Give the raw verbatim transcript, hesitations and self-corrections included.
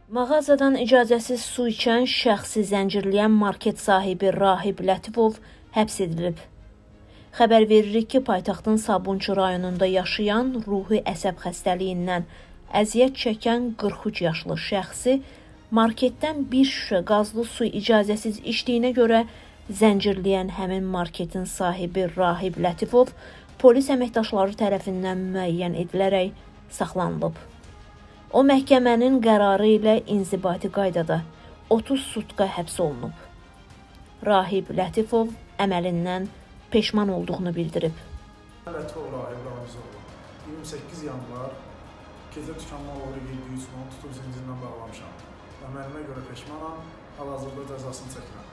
Mağazadan icazəsiz su içən şəxsi zəncirləyən market sahibi Rahib Lətifov həbs edilib. Xəbər veririk ki, paytaxtın Sabunçu rayonunda yaşayan ruhi əsəb xəstəliyindən əziyyət çəkən qırx üç yaşlı şəxsi marketdən bir şüşə qazlı su icazəsiz içdiyinə görə zəncirləyən həmin marketin sahibi Rahib Lətifov polis əməkdaşları tərəfindən müəyyən edilərək saxlanılıb. O, məhkəmənin qərarı ilə inzibati qaydada otuz sutka həbs olunub. Rahib Lətifov əməlindən peşman olduğunu bildirib. Lətifov Rahib Ramizoğlu iyirmi səkkiz yanvar gecə tükanma uğru yeddi yüz ton tutub zincirlə bağlamışam. Əməlimə görə peşmanam, hal-hazırda cəzasını çəkirəm.